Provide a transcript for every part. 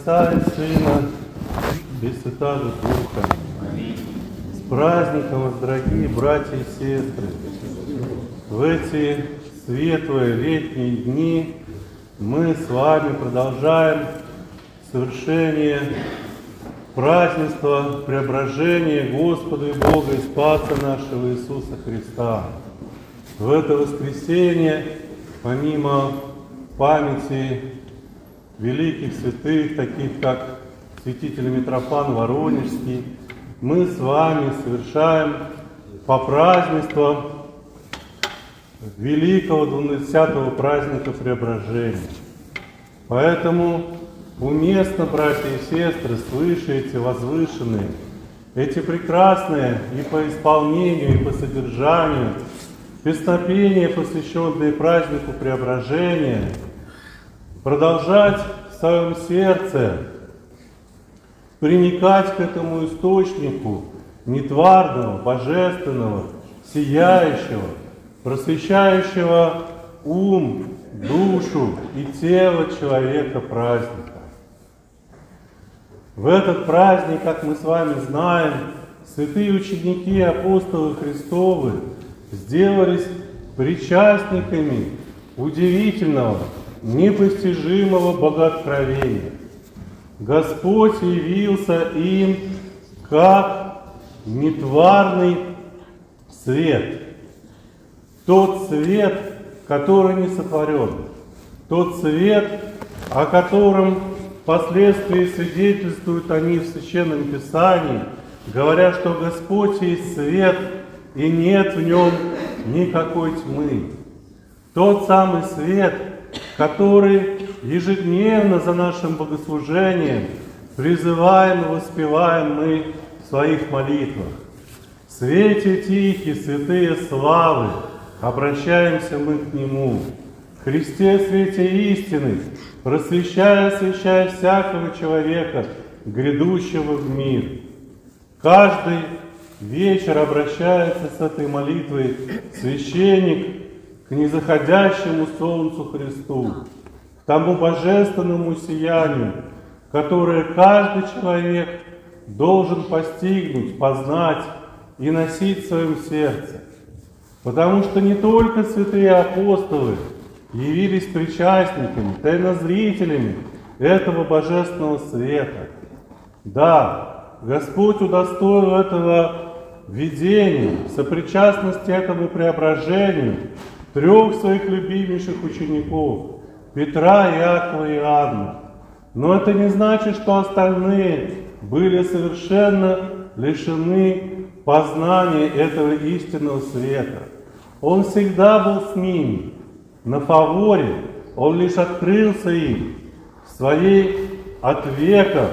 Отца и Сына и Святаго Духа. С праздником вас, дорогие братья и сестры! В эти светлые летние дни мы с вами продолжаем совершение празднества преображения Господа и Бога и Спаса нашего Иисуса Христа. В это воскресенье, помимо памяти великих святых, таких как святитель Митрофан Воронежский, мы с вами совершаем по празднеству великого 20-го праздника Преображения. Поэтому уместно, братья и сестры, слышите эти возвышенные, эти прекрасные и по исполнению, и по содержанию песнопения, посвященные празднику Преображения, продолжать в своем сердце приникать к этому источнику нетварного, божественного, сияющего, просвещающего ум, душу и тело человека праздника. В этот праздник, как мы с вами знаем, святые ученики и апостолы Христовы сделались причастниками удивительного, непостижимого богооткровения. Господь явился им как нетварный свет. Тот свет, который не сотворен. Тот свет, о котором впоследствии свидетельствуют они в Священном Писании, говоря, что Господь есть свет, и нет в нем никакой тьмы. Тот самый свет, который ежедневно за нашим богослужением призываем и воспеваем мы в своих молитвах. В свете тихие, святые славы, обращаемся мы к Нему. В Христе свете истины, просвещая, освещая всякого человека, грядущего в мир. Каждый вечер обращается с этой молитвой священник к незаходящему солнцу Христу, к тому божественному сиянию, которое каждый человек должен постигнуть, познать и носить в своем сердце. Потому что не только святые апостолы явились причастниками, тайнозрителями этого божественного света. Да, Господь удостоил этого видения, сопричастности этому преображению трех своих любимейших учеников – Петра, Иакова и Иоанна. Но это не значит, что остальные были совершенно лишены познания этого истинного света. Он всегда был с ними. На фаворе он лишь открылся им в своей от века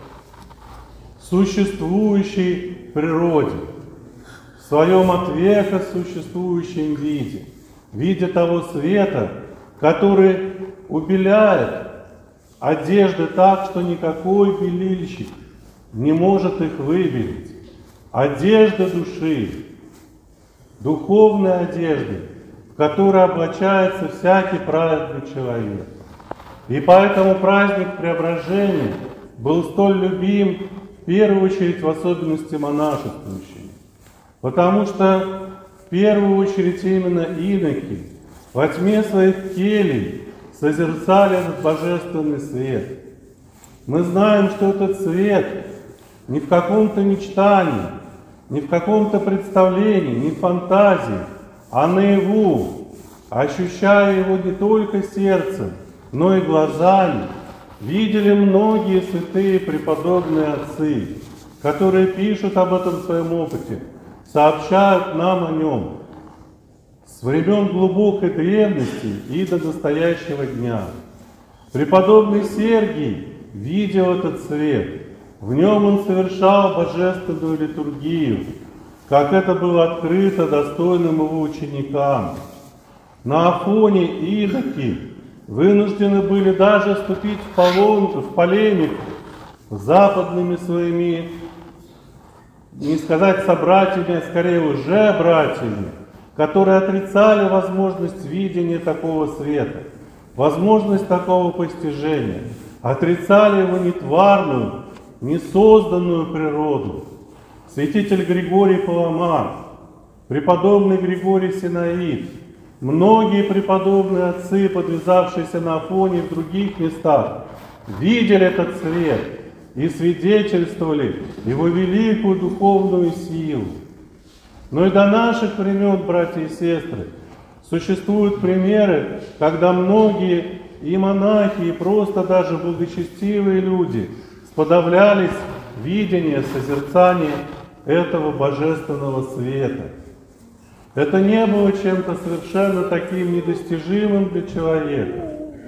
существующей природе, в своем от века существующем виде, в виде того света, который убеляет одежды так, что никакой белильщик не может их выбелить. Одежда души, духовной одежды, в которой облачается всякий праведный человек. И поэтому праздник Преображения был столь любим, в первую очередь, в особенности монашествующими. Потому что, в первую очередь, именно иноки во тьме своих келей созерцали этот божественный свет. Мы знаем, что этот свет не в каком-то мечтании, не в каком-то представлении, не в фантазии, а наяву, ощущая его не только сердцем, но и глазами, видели многие святые преподобные отцы, которые пишут об этом в своем опыте, сообщают нам о нем с времен глубокой древности и до настоящего дня. Преподобный Сергий видел этот свет, в нем он совершал божественную литургию, как это было открыто достойным его ученикам. На Афоне иноки вынуждены были даже вступить в полемику с западными своими, не сказать собратьями, а скорее уже братьями, которые отрицали возможность видения такого света, возможность такого постижения. отрицали его нетварную, несозданную природу. Святитель Григорий Паламар, преподобный Григорий Синаид, многие преподобные отцы, подвязавшиеся на Афоне и в других местах, видели этот свет и свидетельствовали его великую духовную силу. Но и до наших времен, братья и сестры, существуют примеры, когда многие и монахи, и просто даже благочестивые люди сподавлялись видения, созерцания этого божественного света. Это не было чем-то совершенно таким недостижимым для человека.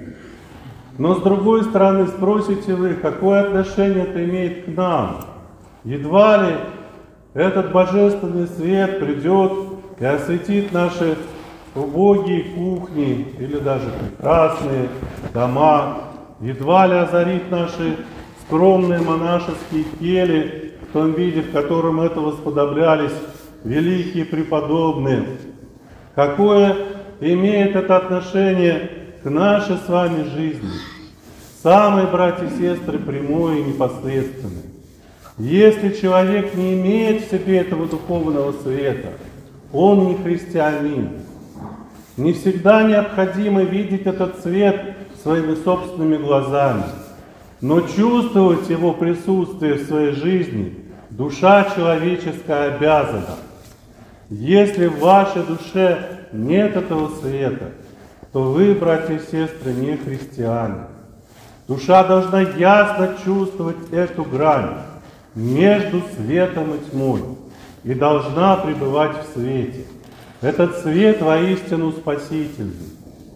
Но с другой стороны, спросите вы, какое отношение это имеет к нам? Едва ли этот божественный свет придет и осветит наши убогие кухни или даже прекрасные дома, едва ли озарит наши скромные монашеские кельи в том виде, в котором этого сподоблялись великие преподобные. Какое имеет это отношение к нашей с вами жизни? Самые, братья и сестры, прямое и непосредственное. Если человек не имеет в себе этого духовного света, он не христианин. Не всегда необходимо видеть этот свет своими собственными глазами, но чувствовать его присутствие в своей жизни душа человеческая обязана. Если в вашей душе нет этого света, то вы, братья и сестры, не христиане. Душа должна ясно чувствовать эту грань между светом и тьмой и должна пребывать в свете. Этот свет воистину спасительный.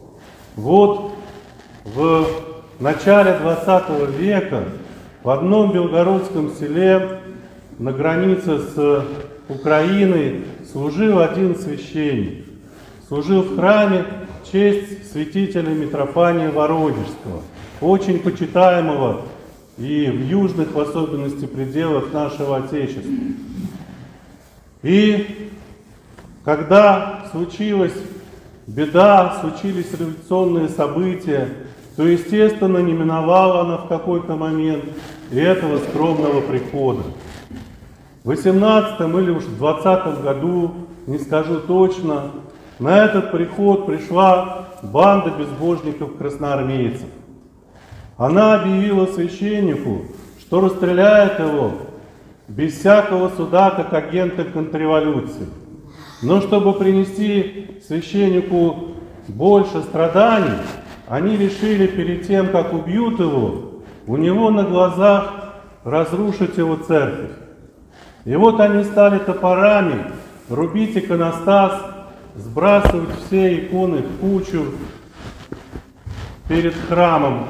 Вот в начале 20 века в одном белгородском селе на границе с Украиной служил один священник. Служил в храме в честь святителя Митрофания Воронежского, очень почитаемого и в южных, в особенности, пределах нашего Отечества. И когда случилась беда, случились революционные события, то, естественно, не миновала она в какой-то момент и этого скромного прихода. В 18 или уж в 20 году, не скажу точно, на этот приход пришла банда безбожников-красноармейцев. Она объявила священнику, что расстреляет его без всякого суда, как агента контрреволюции. Но чтобы принести священнику больше страданий, они решили перед тем, как убьют его, у него на глазах разрушить его церковь. И вот они стали топорами рубить иконостас, сбрасывать все иконы в кучу перед храмом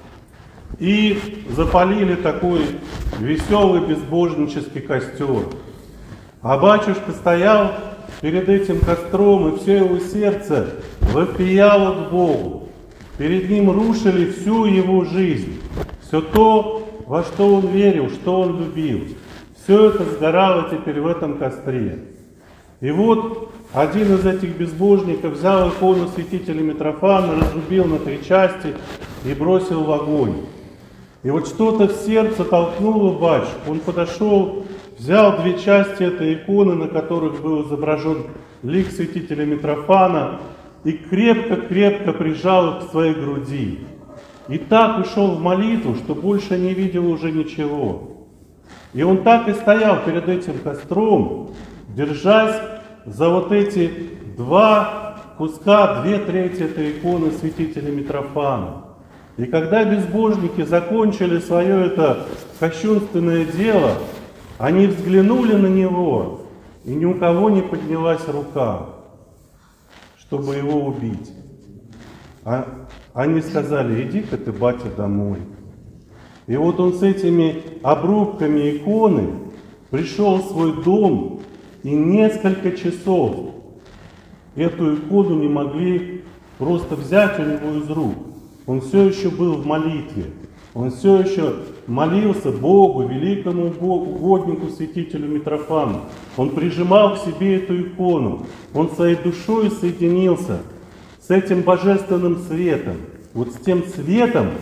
и запалили такой веселый безбожнический костер. А батюшка стоял перед этим костром, и все его сердце вопияло к Богу. Перед ним рушили всю его жизнь, все то, во что он верил, что он любил. Все это сгорало теперь в этом костре. И вот один из этих безбожников взял икону святителя Митрофана, разрубил на 3 части и бросил в огонь. И вот что-то в сердце толкнуло батюшку. Он подошел, взял 2 части этой иконы, на которых был изображен лик святителя Митрофана, и крепко-крепко прижал их к своей груди. И так ушел в молитву, что больше не видел уже ничего. И он так и стоял перед этим костром, держась за вот эти 2 куска, 2/3 этой иконы святителя Митрофана. И когда безбожники закончили свое это кощунственное дело, они взглянули на него, и ни у кого не поднялась рука, чтобы его убить. А они сказали: иди-ка ты, батя, домой. И вот он с этими обрубками иконы пришел в свой дом, и несколько часов эту икону не могли просто взять у него из рук. Он все еще был в молитве. Он все еще молился Богу, великому угоднику, святителю Митрофану. Он прижимал к себе эту икону. Он своей душой соединился с этим божественным светом. Вот с тем светом,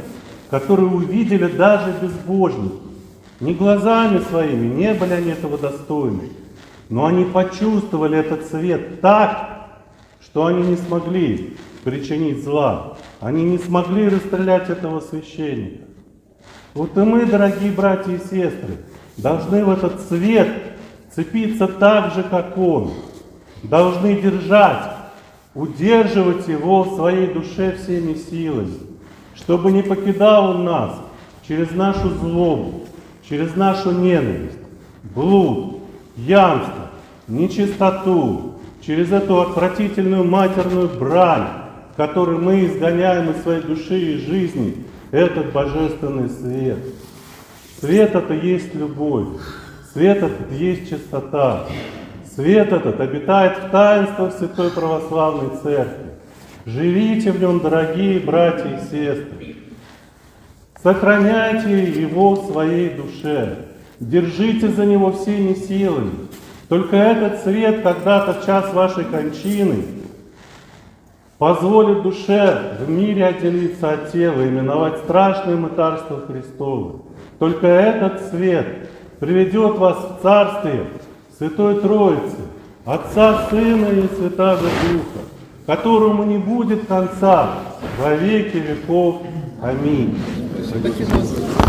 который увидели даже безбожники. Не глазами своими, не были они этого достойны, но они почувствовали этот свет так, что они не смогли причинить зла. Они не смогли расстрелять этого священника. Вот и мы, дорогие братья и сестры, должны в этот свет цепиться так же, как он. Должны держать, удерживать его в своей душе всеми силами, чтобы не покидал он нас через нашу злобу, через нашу ненависть, блуд, ямство, нечистоту, через эту отвратительную матерную брань, которой мы изгоняем из своей души и жизни этот божественный свет. Свет это есть любовь, свет этот есть чистота, свет этот обитает в таинствах Святой Православной Церкви. Живите в нем, дорогие братья и сестры. Сохраняйте его в своей душе, держите за него всеми силами. Только этот свет когда-то в час вашей кончины позволит душе в мире отделиться от тела и миновать страшные мытарства Христовы. Только этот свет приведет вас в Царствие Святой Троицы, Отца, Сына и Святаго Духа, которому не будет конца во веки веков. Аминь.